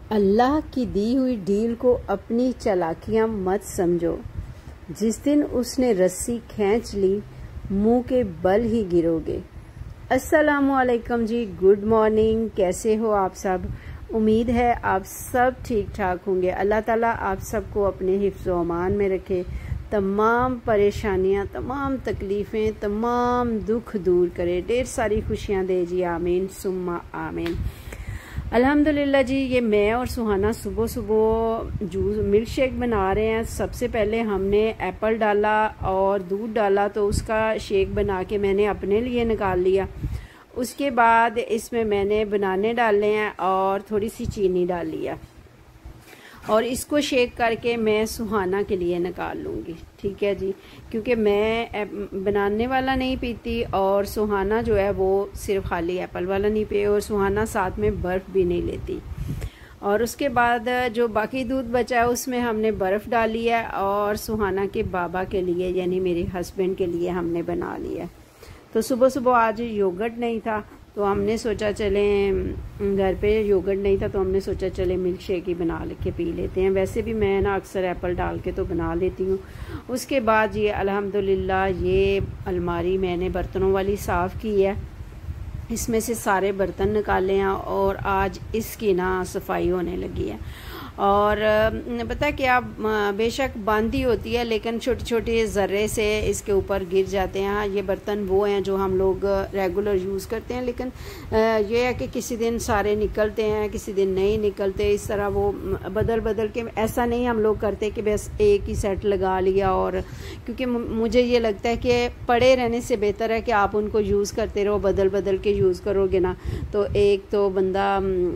अल्लाह की दी हुई डील को अपनी चालाकियां मत समझो। जिस दिन उसने रस्सी खींच ली, मुंह के बल ही गिरोगे। अस्सलामुअलैकुम जी, गुड मॉर्निंग। कैसे हो आप सब? उम्मीद है आप सब ठीक ठाक होंगे। अल्लाह ताला आप सबको अपने हिफ्ज़ व अमान में रखे, तमाम परेशानियां, तमाम तकलीफ़ें, तमाम दुख दूर करे, ढेर सारी खुशियां दे जी। आमीन सुम्मा आमीन। अल्हम्दुलिल्लाह जी। ये मैं और सुहाना सुबह सुबह जूस मिल्क शेक बना रहे हैं। सबसे पहले हमने एप्पल डाला और दूध डाला, तो उसका शेक बना के मैंने अपने लिए निकाल लिया। उसके बाद इसमें मैंने बनाने डाले हैं और थोड़ी सी चीनी डाल लिया और इसको शेक करके मैं सुहाना के लिए निकाल लूँगी। ठीक है जी, क्योंकि मैं बनाने वाला नहीं पीती और सुहाना जो है वो सिर्फ खाली एप्पल वाला नहीं पिए, और सुहाना साथ में बर्फ़ भी नहीं लेती। और उसके बाद जो बाकी दूध बचा है उसमें हमने बर्फ़ डाली है और सुहाना के बाबा के लिए यानी मेरे हस्बैंड के लिए हमने बना लिया। तो सुबह सुबह आज योगर्ट नहीं था, तो हमने सोचा चलें, घर पे योगर्ट नहीं था तो हमने सोचा चले मिल्क शेक ही बना के पी लेते हैं। वैसे भी मैं ना अक्सर एप्पल डाल के तो बना लेती हूँ। उसके बाद ये अल्हम्दुलिल्लाह ये अलमारी मैंने बर्तनों वाली साफ़ की है, इसमें से सारे बर्तन निकाले हैं और आज इसकी ना सफाई होने लगी है। और पता क्या, बेशक बंद होती है लेकिन छोटे छोटे ज़र्रे से इसके ऊपर गिर जाते हैं। ये बर्तन वो हैं जो हम लोग रेगुलर यूज़ करते हैं, लेकिन ये है कि किसी दिन सारे निकलते हैं, किसी दिन नहीं निकलते। इस तरह वो बदल बदल के, ऐसा नहीं हम लोग करते कि बस एक ही सेट लगा लिया। और क्योंकि मुझे ये लगता है कि पड़े रहने से बेहतर है कि आप उनको यूज़ करते रहो, बदल बदल के यूज़ करोगे ना तो एक तो बंदा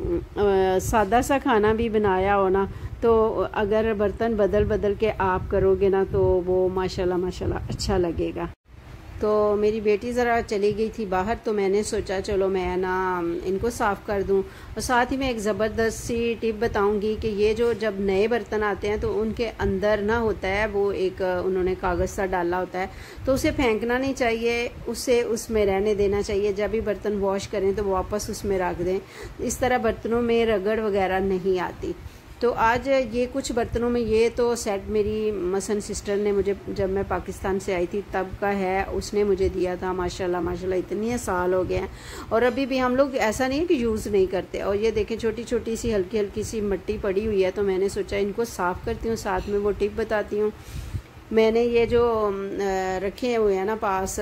सादा सा खाना भी बनाया हो ना, तो अगर बर्तन बदल बदल के आप करोगे ना तो वो माशाल्लाह माशाल्लाह अच्छा लगेगा। तो मेरी बेटी ज़रा चली गई थी बाहर, तो मैंने सोचा चलो मैं ना इनको साफ़ कर दूं। और साथ ही मैं एक ज़बरदस्त सी टिप बताऊंगी कि ये जो जब नए बर्तन आते हैं तो उनके अंदर ना होता है वो एक उन्होंने कागज़ सा डाला होता है, तो उसे फेंकना नहीं चाहिए, उसे उसमें रहने देना चाहिए। जब भी बर्तन वॉश करें तो वापस उसमें रख दें, इस तरह बर्तनों में रगड़ वगैरह नहीं आती। तो आज ये कुछ बर्तनों में, ये तो सेट मेरी मसन सिस्टर ने मुझे जब मैं पाकिस्तान से आई थी तब का है, उसने मुझे दिया था। माशाल्लाह माशाल्लाह इतने साल हो गए हैं और अभी भी हम लोग ऐसा नहीं है कि यूज़ नहीं करते। और ये देखें छोटी छोटी सी हल्की हल्की सी मिट्टी पड़ी हुई है, तो मैंने सोचा इनको साफ़ करती हूँ, साथ में वो टिप बताती हूँ। मैंने ये जो रखे हुए हैं ना पास,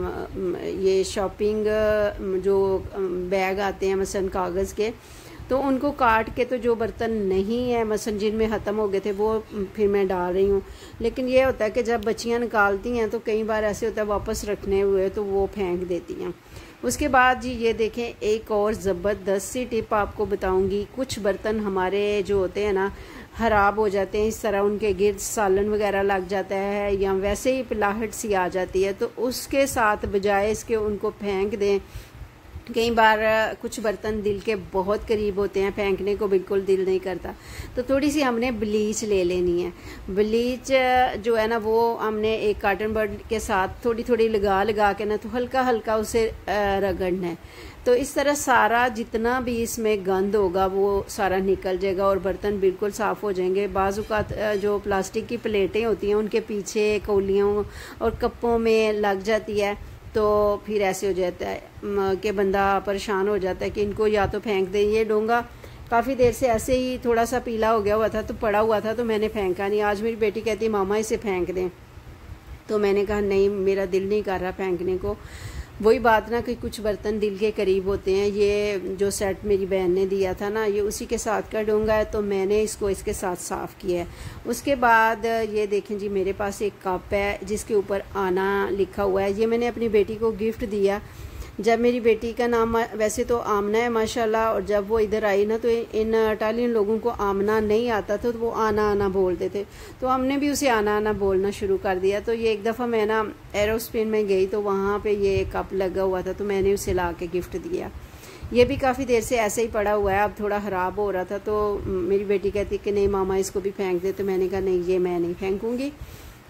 ये शॉपिंग जो बैग आते हैं मसन कागज़ के, तो उनको काट के, तो जो बर्तन नहीं है मसन जिनमें ख़त्म हो गए थे वो फिर मैं डाल रही हूँ। लेकिन ये होता है कि जब बच्चियाँ निकालती हैं तो कई बार ऐसे होता है वापस रखने हुए तो वो फेंक देती हैं। उसके बाद जी ये देखें एक और ज़बरदस्त सी टिप आपको बताऊँगी। कुछ बर्तन हमारे जो होते हैं ना ख़राब हो जाते हैं, इस तरह उनके गिर्द सालन वगैरह लग जाता है या वैसे ही पिलाहट सी आ जाती है, तो उसके साथ बजाय इसके उनको फेंक दें। कई बार कुछ बर्तन दिल के बहुत करीब होते हैं, फेंकने को बिल्कुल दिल नहीं करता, तो थोड़ी सी हमने ब्लीच ले लेनी है। ब्लीच जो है ना वो हमने एक कॉटन बड के साथ थोड़ी थोड़ी लगा लगा के ना तो हल्का हल्का उसे रगड़ना है। तो इस तरह सारा जितना भी इसमें गंद होगा वो सारा निकल जाएगा और बर्तन बिल्कुल साफ़ हो जाएंगे। बाज़-औक़ात जो प्लास्टिक की प्लेटें होती हैं उनके पीछे कौलियों और कप्पों में लग जाती है, तो फिर ऐसे हो जाता है कि बंदा परेशान हो जाता है कि इनको या तो फेंक दें। ये डोंगा काफ़ी देर से ऐसे ही थोड़ा सा पीला हो गया हुआ था, तो पड़ा हुआ था, तो मैंने फेंका नहीं। आज मेरी बेटी कहती मामा इसे फेंक दें, तो मैंने कहा नहीं, मेरा दिल नहीं कर रहा फेंकने को। वही बात ना कि कुछ बर्तन दिल के करीब होते हैं। ये जो सेट मेरी बहन ने दिया था ना, ये उसी के साथ का डोंगा है, तो मैंने इसको इसके साथ साफ़ किया है। उसके बाद ये देखें जी मेरे पास एक कप है जिसके ऊपर आना लिखा हुआ है। ये मैंने अपनी बेटी को गिफ्ट दिया। जब मेरी बेटी का नाम वैसे तो आमना है माशाल्लाह, और जब वो इधर आई ना तो इन इटालियन लोगों को आमना नहीं आता था, तो वो आना आना बोलते थे, तो हमने भी उसे आना आना बोलना शुरू कर दिया। तो ये एक दफ़ा मैं ना एरोस्पेन में गई तो वहाँ पे ये कप लगा हुआ था, तो मैंने उसे ला के गिफ्ट दिया। ये भी काफ़ी देर से ऐसे ही पड़ा हुआ है, अब थोड़ा ख़राब हो रहा था, तो मेरी बेटी कहती कि नहीं मामा इसको भी फेंक दे, तो मैंने कहा नहीं ये मैं नहीं फेंकूँगी।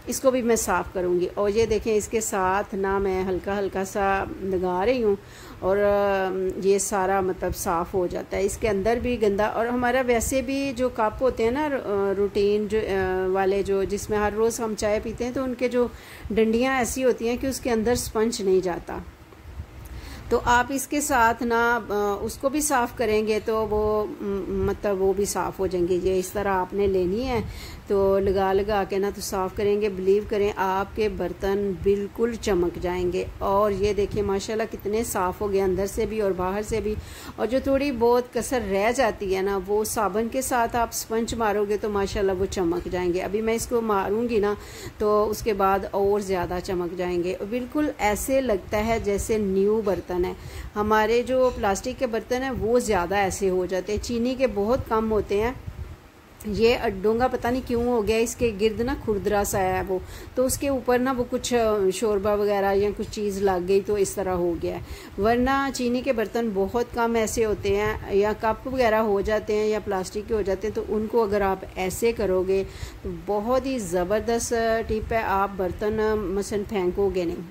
इसको भी मैं साफ़ करूँगी। और ये देखें इसके साथ ना मैं हल्का हल्का सा लगा रही हूँ और ये सारा मतलब साफ़ हो जाता है। इसके अंदर भी गंदा, और हमारा वैसे भी जो कप होते हैं ना रूटीन जो वाले जो जिसमें हर रोज़ हम चाय पीते हैं, तो उनके जो डंडियाँ ऐसी होती हैं कि उसके अंदर स्पंज नहीं जाता। तो आप इसके साथ ना उसको भी साफ़ करेंगे तो वो मतलब वो भी साफ़ हो जाएंगे। ये इस तरह आपने लेनी है, तो लगा लगा के ना तो साफ़ करेंगे, बिलीव करें आपके बर्तन बिल्कुल चमक जाएंगे। और ये देखिए माशाल्लाह कितने साफ़ हो गए अंदर से भी और बाहर से भी। और जो थोड़ी बहुत कसर रह जाती है ना, वो साबुन के साथ आप स्पंज मारोगे तो माशाल्लाह वो चमक जाएंगे। अभी मैं इसको मारूंगी ना तो उसके बाद और ज़्यादा चमक जाएंगे। बिल्कुल ऐसे लगता है जैसे न्यू बर्तन है। हमारे जो प्लास्टिक के बर्तन हैं वो ज़्यादा ऐसे हो जाते हैं, चीनी के बहुत कम होते हैं। ये अड्डों का पता नहीं क्यों हो गया, इसके गिर्द ना खुरदरा सा है वो, तो उसके ऊपर ना वो कुछ शोरबा वगैरह या कुछ चीज़ लग गई तो इस तरह हो गया है। वरना चीनी के बर्तन बहुत कम ऐसे होते हैं, या कप वगैरह हो जाते हैं या प्लास्टिक के हो जाते हैं, तो उनको अगर आप ऐसे करोगे तो बहुत ही ज़बरदस्त टिप है, आप बर्तन मसलन फेंकोगे नहीं।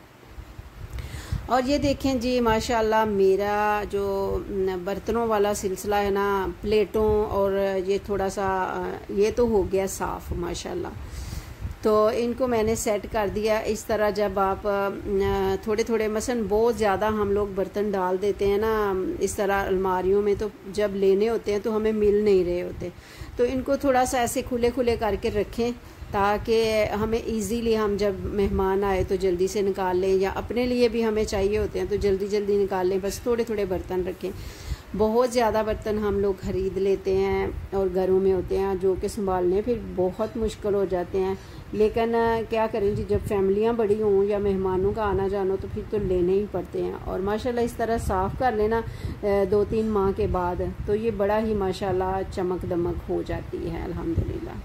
और ये देखें जी माशाल्लाह मेरा जो बर्तनों वाला सिलसिला है ना, प्लेटों और ये थोड़ा सा ये तो हो गया साफ़ माशाल्लाह। तो इनको मैंने सेट कर दिया इस तरह। जब आप थोड़े थोड़े मसलन बहुत ज़्यादा हम लोग बर्तन डाल देते हैं ना इस तरह अलमारियों में, तो जब लेने होते हैं तो हमें मिल नहीं रहे होते, तो इनको थोड़ा सा ऐसे खुले खुले करके रखें ताकि हमें इजीली हम जब मेहमान आए तो जल्दी से निकाल लें, या अपने लिए भी हमें चाहिए होते हैं तो जल्दी जल्दी निकाल लें। बस थोड़े थोड़े बर्तन रखें। बहुत ज़्यादा बर्तन हम लोग ख़रीद लेते हैं और घरों में होते हैं जो कि संभालने फिर बहुत मुश्किल हो जाते हैं। लेकिन क्या करें जी, जब फैमिलियाँ बड़ी हों या मेहमानों का आना जाना तो फिर तो लेने ही पड़ते हैं। और माशाल्लाह इस तरह साफ़ कर लेना 2-3 माह के बाद, तो ये बड़ा ही माशाल्लाह चमक दमक हो जाती है अल्हम्दुलिल्लाह।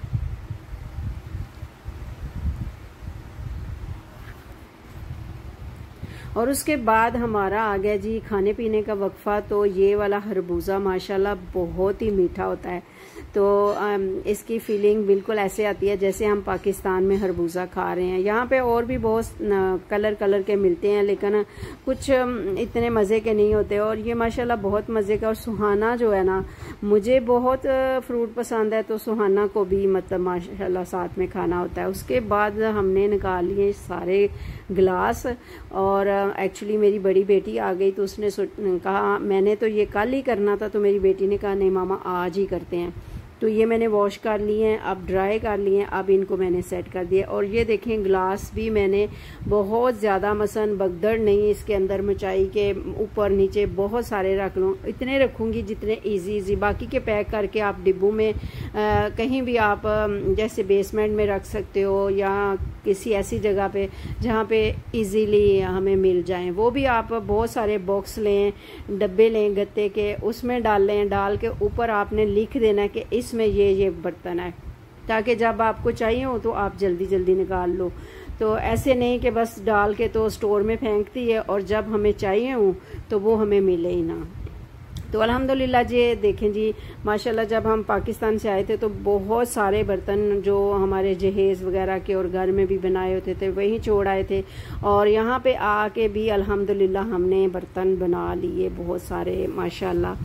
और उसके बाद हमारा आ गया जी खाने पीने का वक्फा। तो ये वाला खरबूजा माशाल्लाह बहुत ही मीठा होता है, तो इसकी फीलिंग बिल्कुल ऐसे आती है जैसे हम पाकिस्तान में खरबूजा खा रहे हैं। यहाँ पे और भी बहुत कलर के मिलते हैं, लेकिन कुछ इतने मज़े के नहीं होते। और ये माशाल्लाह बहुत मज़े का। और सुहाना जो है ना, मुझे बहुत फ्रूट पसंद है, तो सुहाना को भी मतलब माशाल्लाह साथ में खाना होता है। उसके बाद हमने निकाल लिए सारे गिलास। और एक्चुअली मेरी बड़ी बेटी आ गई तो उसने कहा, मैंने तो ये कल ही करना था, तो मेरी बेटी ने कहा नहीं मामा आज ही करते हैं। तो ये मैंने वॉश कर लिए हैं, अब ड्राई कर लिए हैं, अब इनको मैंने सेट कर दिया। और ये देखें ग्लास भी मैंने बहुत ज़्यादा मसन बगदड़ नहीं इसके अंदर मचाई के ऊपर नीचे बहुत सारे रख लूँ। इतने रखूँगी जितने इजी। बाकी के पैक करके आप डिब्बों में कहीं भी आप जैसे बेसमेंट में रख सकते हो, या किसी ऐसी जगह पे जहाँ पे इजीली हमें मिल जाएं। वो भी आप बहुत सारे बॉक्स लें, डब्बे लें गत्ते के, उसमें डाल लें। डाल के ऊपर आपने लिख देना कि इसमें ये बर्तन है, ताकि जब आपको चाहिए हो तो आप जल्दी जल्दी निकाल लो। तो ऐसे नहीं कि बस डाल के तो स्टोर में फेंकती है और जब हमें चाहिए हो तो वो हमें मिले ही ना। तो अल्हम्दुलिल्लाह जी देखें जी माशाल्लाह, जब हम पाकिस्तान से आए थे तो बहुत सारे बर्तन जो हमारे जहेज़ वगैरह के और घर में भी बनाए होते थे वहीं छोड़ आए थे। और यहाँ पे आके भी अल्हम्दुलिल्लाह हमने बर्तन बना लिए बहुत सारे माशाल्लाह।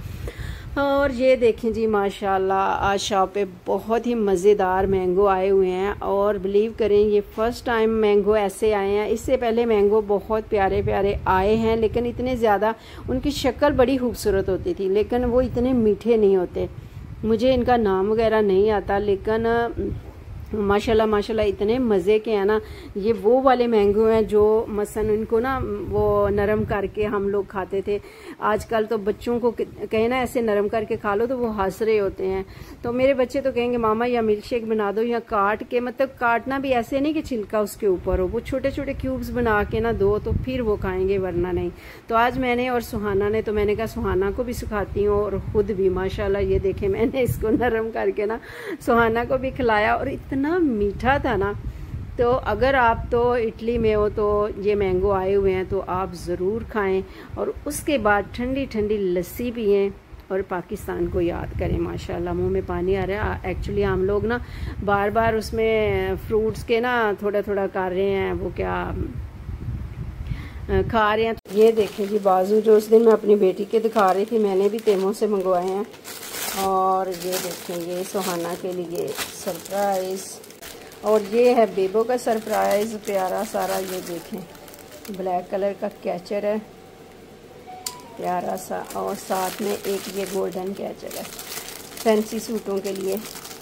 और ये देखें जी माशाल्लाह आज शॉप पे बहुत ही मज़ेदार मैंगो आए हुए हैं। और बिलीव करें ये फ़र्स्ट टाइम मैंगो ऐसे आए हैं। इससे पहले मैंगो बहुत प्यारे प्यारे आए हैं, लेकिन इतने ज़्यादा उनकी शक्ल बड़ी खूबसूरत होती थी, लेकिन वो इतने मीठे नहीं होते। मुझे इनका नाम वगैरह नहीं आता, लेकिन माशाल्लाह इतने मज़े के हैं ना। ये वो वाले मैंगो हैं जो मसन इनको ना वो नरम करके हम लोग खाते थे। आजकल तो बच्चों को कहे ना ऐसे नरम करके खा लो तो वो हंस रहे होते हैं। तो मेरे बच्चे तो कहेंगे मामा या मिल्क शेक बना दो, या काट के, मतलब काटना भी ऐसे नहीं कि छिलका उसके ऊपर हो, वो छोटे छोटे क्यूब्स बना के ना दो तो फिर वो खाएंगे, वरना नहीं। तो आज मैंने और सुहाना ने, तो मैंने कहा सुहाना को भी सिखाती हूँ और ख़ुद भी माशाल्लाह ये देखे मैंने इसको नरम करके ना सुहाना को भी खिलाया, और इतना मीठा था ना। तो अगर आप तो इटली में हो तो ये मैंगो आए हुए हैं तो आप ज़रूर खाएं, और उसके बाद ठंडी ठंडी लस्सी पिएं और पाकिस्तान को याद करें। माशाल्लाह मुंह में पानी आ रहा है। एक्चुअली हम लोग ना बार बार उसमें फ्रूट्स के ना थोड़ा थोड़ा कर रहे हैं, वो क्या खा रहे हैं। ये देखें जी बाजू, जो उस दिन मैं अपनी बेटी के दिखा रही थी, मैंने भी तेमों से मंगवाए हैं। और ये देखें, ये सुहाना के लिए सरप्राइज़, और ये है बेबो का सरप्राइज़ प्यारा सारा। ये देखें ब्लैक कलर का कैचर है प्यारा सा, और साथ में एक ये गोल्डन कैचर है फैंसी सूटों के लिए।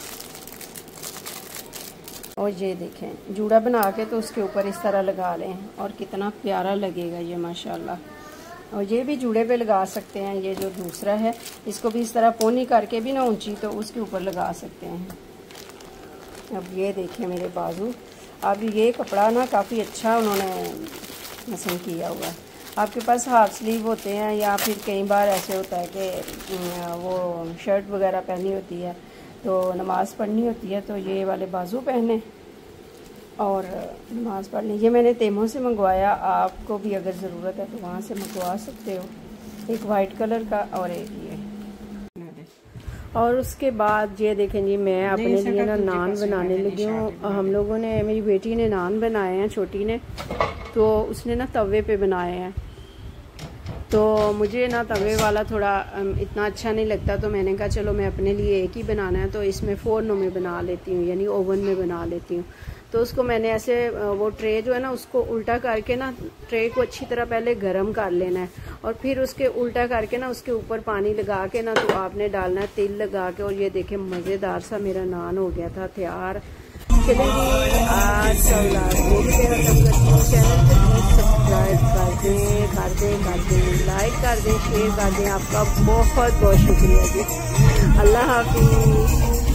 और ये देखें जूड़ा बना के तो उसके ऊपर इस तरह लगा लें और कितना प्यारा लगेगा ये माशाल्लाह। और ये भी जूड़े पे लगा सकते हैं। ये जो दूसरा है इसको भी इस तरह पोनी करके भी ना ऊंची, तो उसके ऊपर लगा सकते हैं। अब ये देखें मेरे बाजू। अब ये कपड़ा ना काफ़ी अच्छा उन्होंने पसंद किया हुआ है। आपके पास हाफ स्लीव होते हैं या फिर कई बार ऐसे होता है कि वो शर्ट वगैरह पहनी होती है तो नमाज़ पढ़नी होती है, तो ये वाले बाजू पहने और नमाज़ पढ़ ली। ये मैंने तेमों से मंगवाया, आपको भी अगर ज़रूरत है तो वहाँ से मंगवा सकते हो। एक वाइट कलर का और एक ये। और उसके बाद ये देखें जी, मैं अपने लिए ना नान बनाने लगी हूँ। हम लोगों ने, मेरी बेटी ने नान बनाए हैं छोटी ने, तो उसने ना तवे पे बनाए हैं। तो मुझे ना तवे वाला थोड़ा इतना अच्छा नहीं लगता, तो मैंने कहा चलो मैं अपने लिए एक ही बनाना है तो इसमें फ़ोरनों में बना लेती हूँ, यानी ओवन में बना लेती हूँ। तो उसको मैंने ऐसे वो ट्रे जो है ना उसको उल्टा करके ना ट्रे को अच्छी तरह पहले गरम कर लेना है, और फिर उसके उल्टा करके ना उसके ऊपर पानी लगा के ना तो आपने डालना है तेल लगा के। और ये देखें मज़ेदार सा मेरा नान हो गया था तैयार। चलेंगे आज का व्लॉग मेरी तरह खत्म करती हूँ। चैनल को प्लीज़ सब्सक्राइब कर दें, लाइक कर दें, शेयर कर दें। आपका बहुत बहुत शुक्रिया जी। अल्लाह हाफिज़।